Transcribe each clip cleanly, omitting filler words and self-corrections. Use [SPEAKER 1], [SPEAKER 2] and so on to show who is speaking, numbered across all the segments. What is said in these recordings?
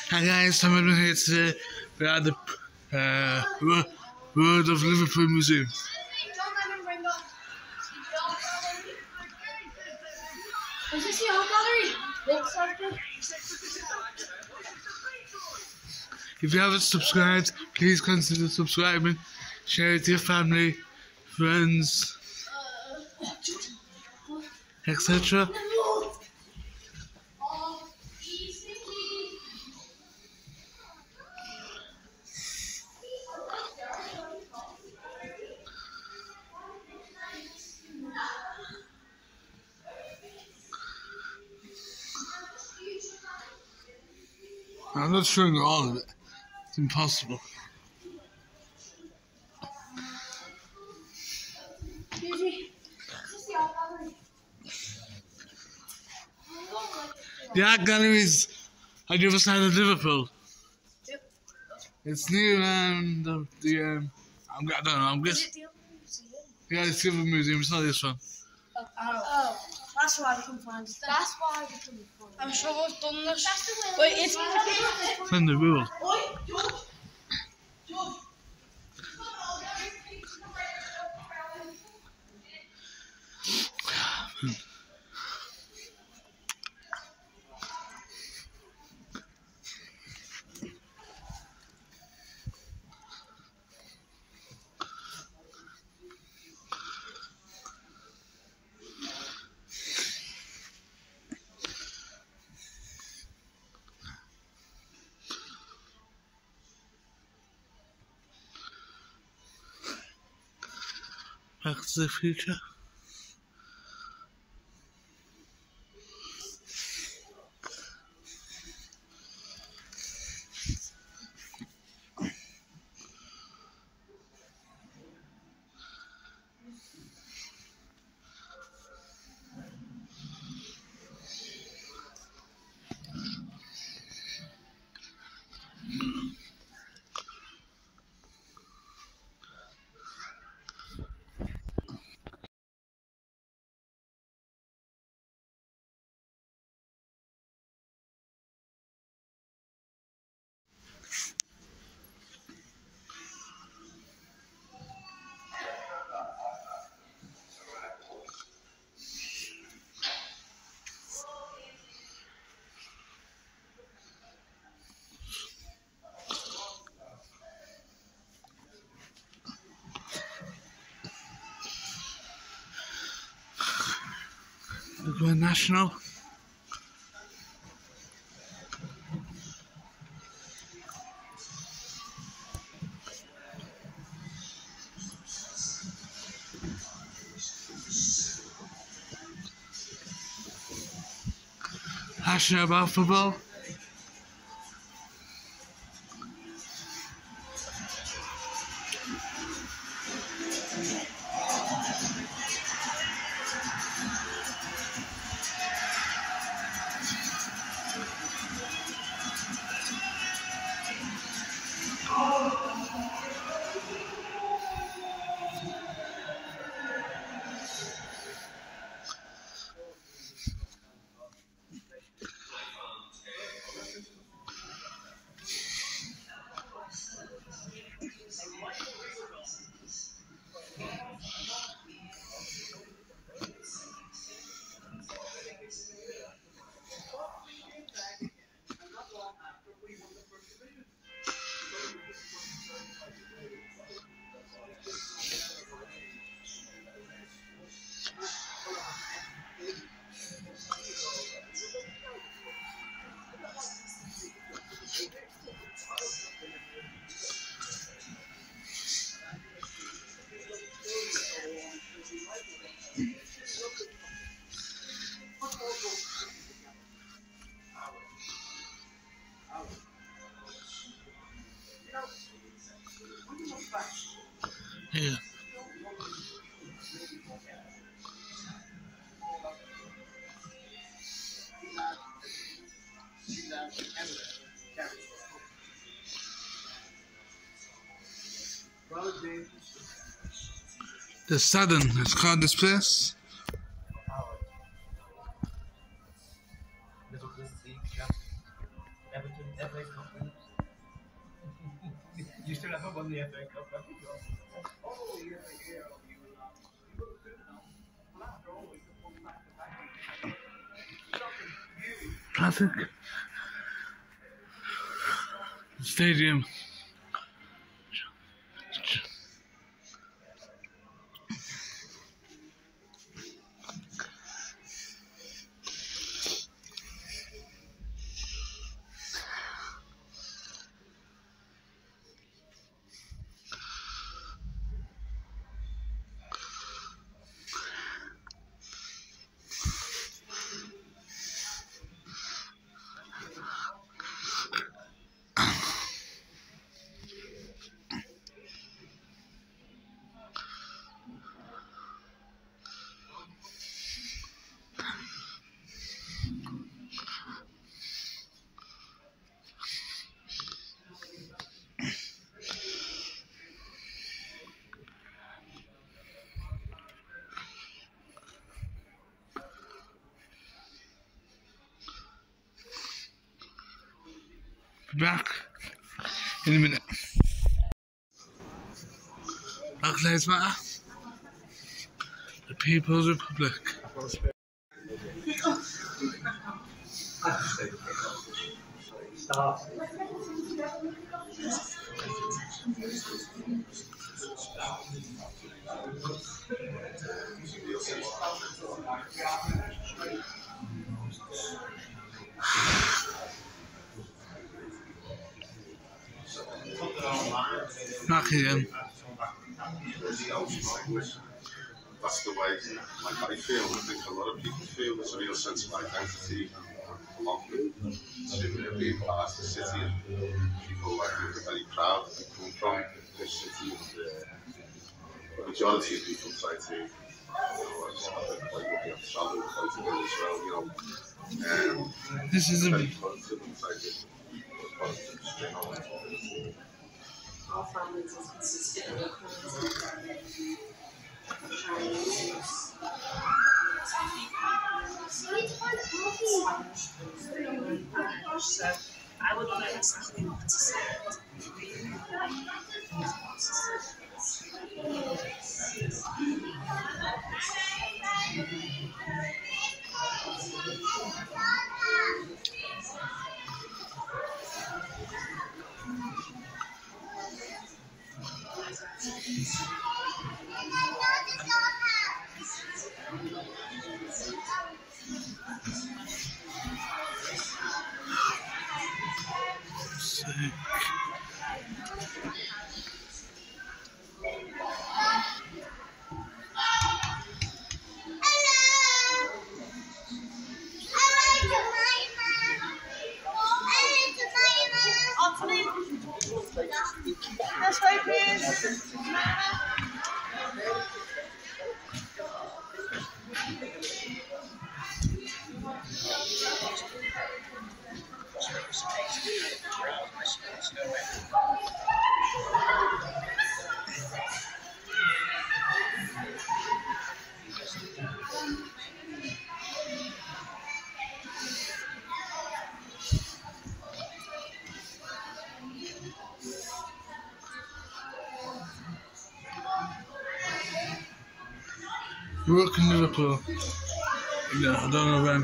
[SPEAKER 1] Hi guys, Tom Edmund here today. We are at the Road of Liverpool Museum.
[SPEAKER 2] Is this your gallery?
[SPEAKER 1] If you haven't subscribed, please consider subscribing. Share it to your family, friends, etc. I'm not showing all of it. It's impossible. The art gallery is on the other side of Liverpool.
[SPEAKER 2] Yep.
[SPEAKER 1] It's near I don't know. I'm guessing. Yeah, it's the other museum. It's not this one.
[SPEAKER 2] Oh, that's why we couldn't find it. That's why we couldn't find it. I'm sure we've done this. Wait, it's
[SPEAKER 1] It's in the rule. Back to the Future. We're national. Passionate about football. Yeah. The Southern, it's called this place.
[SPEAKER 3] Everton FA Cup winners. You still haven't won the FA Cup, have you? Oh, yeah.
[SPEAKER 1] Classic Stadium. Back in a minute. Black Lives Matter. The People's Republic. Back again.
[SPEAKER 4] That's the way like I feel, and I think a lot of people feel. There's a real sense of identity and belonging to being part of the city, and people like me are very proud that they come from this city, and the majority of people try to, you know, like looking at travel, try to do as well, you know.
[SPEAKER 1] This is a
[SPEAKER 4] very positive and try to put positive spin on it.
[SPEAKER 5] All families are consistently so I would know exactly what to say.
[SPEAKER 2] That's right, please.
[SPEAKER 1] Work in Liverpool. Yeah, I don't know when.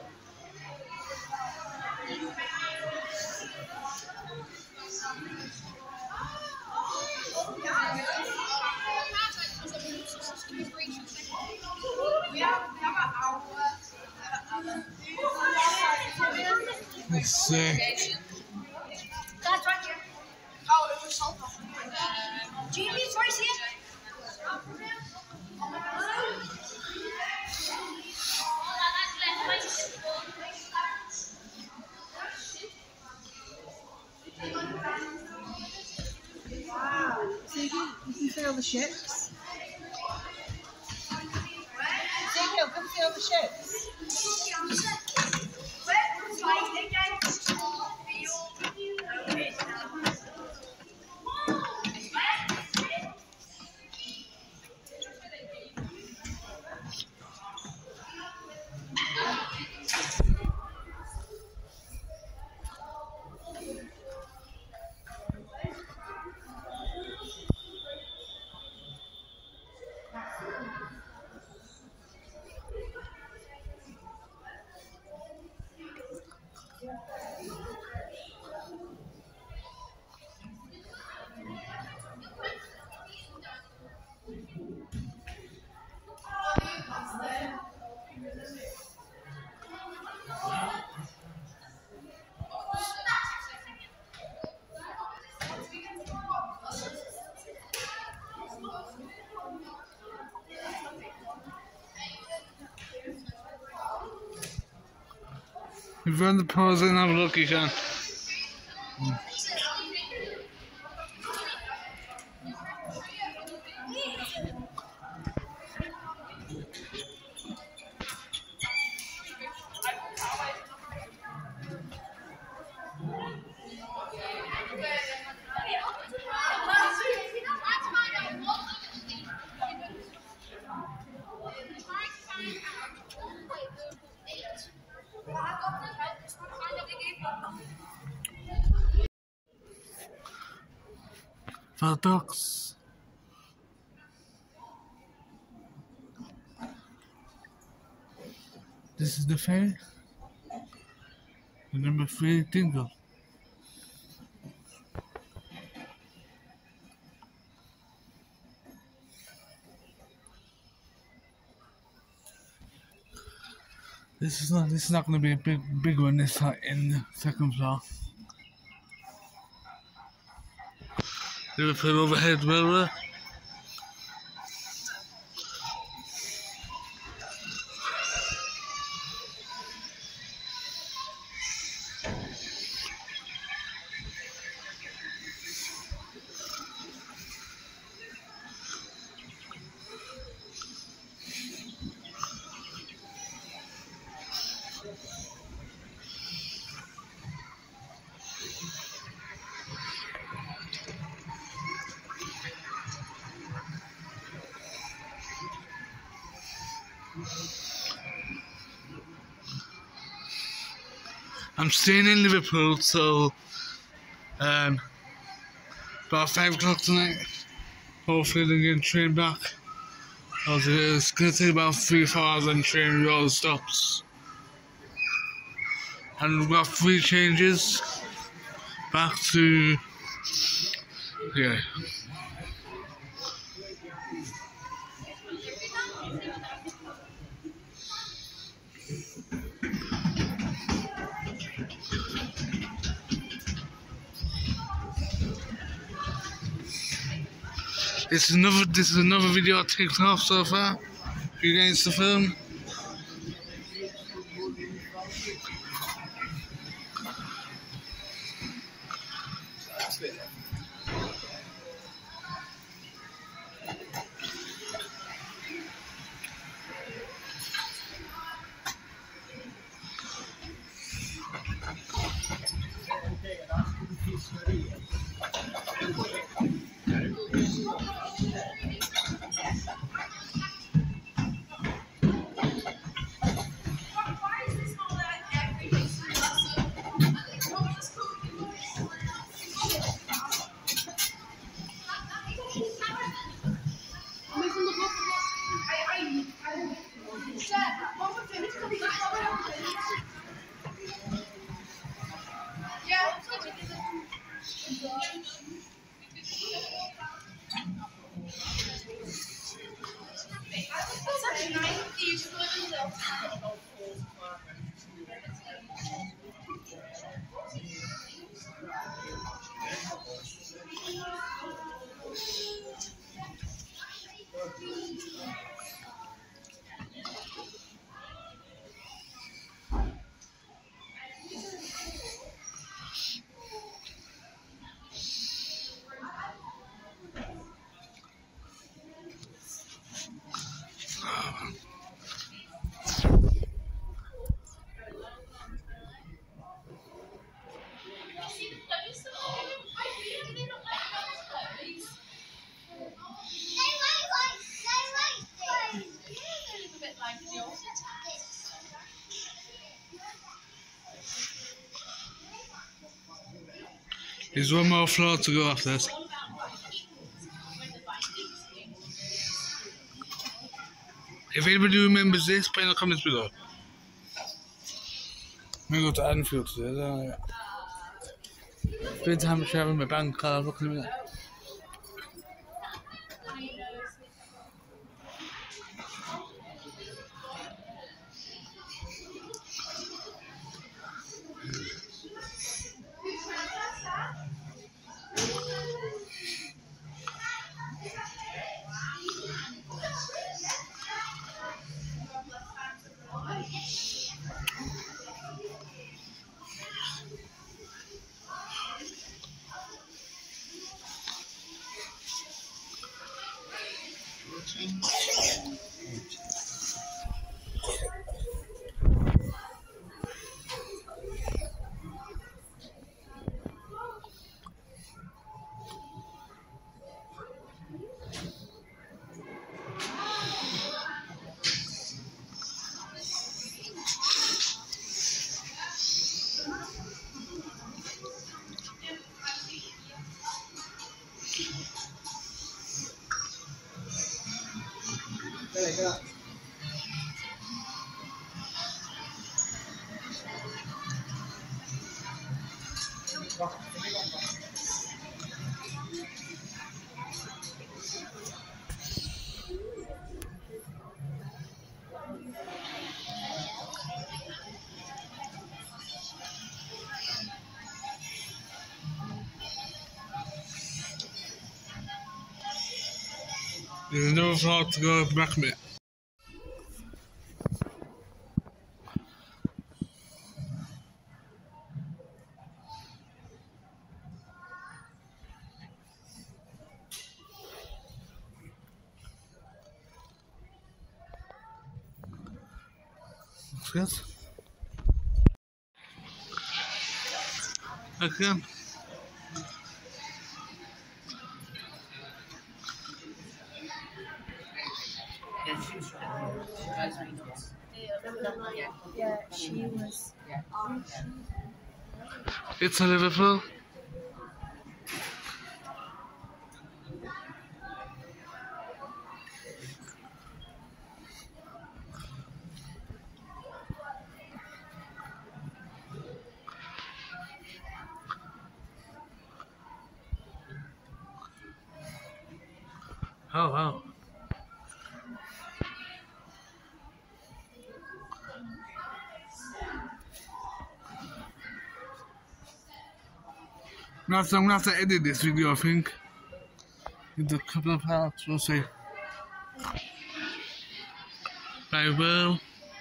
[SPEAKER 1] Let's see.
[SPEAKER 2] That's right here. Oh, it was salt. Jamie's right here. Wow. So you can see all the ships? Come see all the ships.
[SPEAKER 1] If you want to pause it and have a look, you can. For ducks. This is the ferry. The number 3 Dingle. This is not going to be a big one this time in the second floor. Liverpool overhead railway. I'm staying in Liverpool till about 5 o'clock tonight. Hopefully then get a train back. It's going to take about 3 or 4 hours on the train with all the stops. And we've got 3 changes back to, yeah. This is another video I taken off so far for you guys to film. There's one more floor to go after this. If anybody remembers this, put in the comments below. I'm going to go to Anfield today, don't I? Spend time sharing my bank card, look at me. You never thought to go back me. Yes. Again.
[SPEAKER 2] Yeah, she was.
[SPEAKER 1] It's a Liverpool. Oh wow. I'm gonna have to edit this video, I think, into a couple of parts. We'll see. I will.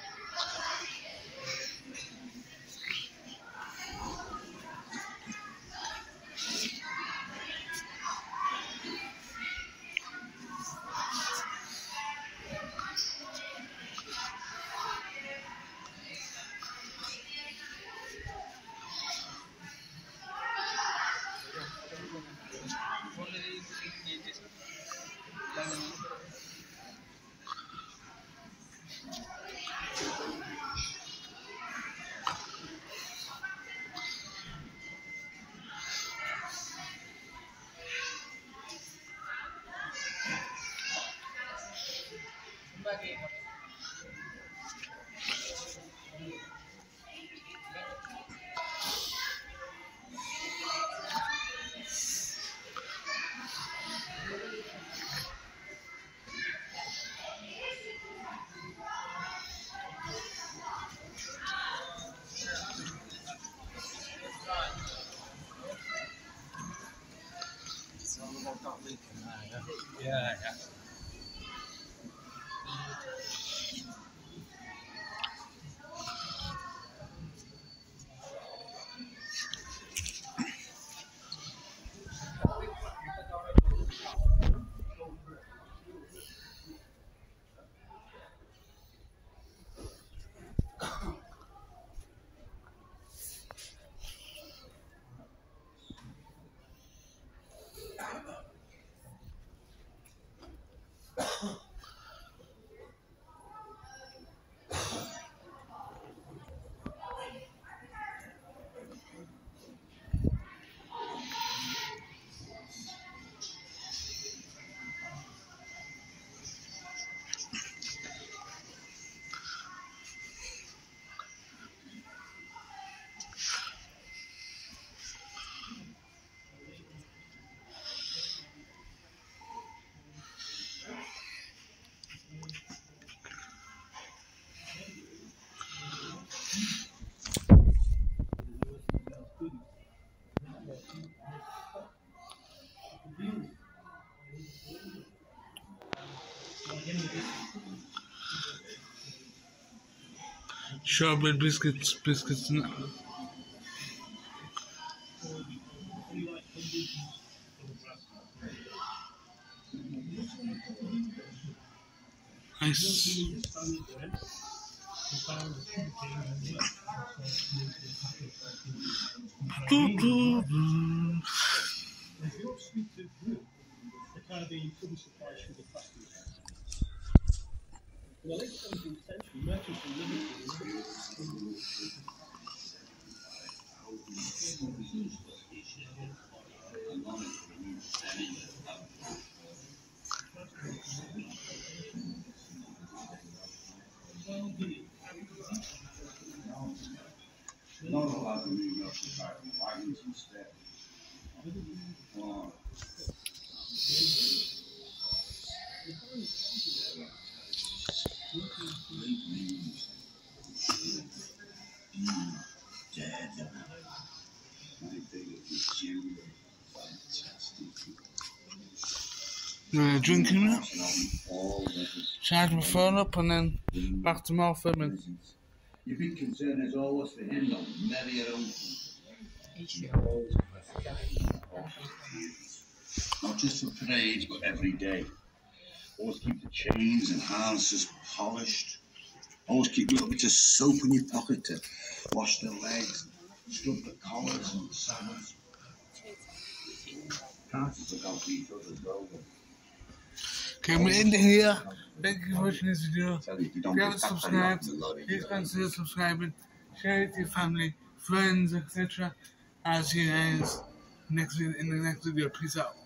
[SPEAKER 3] Yeah.
[SPEAKER 1] Shortbread biscuits. Nice. Drinking now. Charge my phone up and then back to more filming.
[SPEAKER 6] Your big concern is always for him, though, never your own. Not just for parades, but every day. Always keep the chains and harnesses polished. Always keep a little bit of soap in your pocket to wash the legs, scrub the collars and the saddles. Can't just look out for each other's well.
[SPEAKER 1] Okay, we're in here. Thank you for watching this video. If you haven't subscribed, please consider subscribing. Share it with your family, friends, etc. I'll see you guys in the next video. Peace out.